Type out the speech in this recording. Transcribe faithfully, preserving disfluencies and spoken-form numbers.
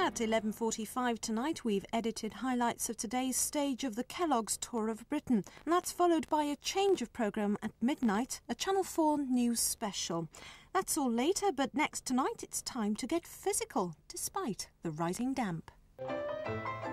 At eleven forty-five tonight, we've edited highlights of today's stage of the Kellogg's Tour of Britain. And that's followed by a change of programme at midnight, a Channel four news special. That's all later, but next tonight it's time to get physical, despite the rising damp.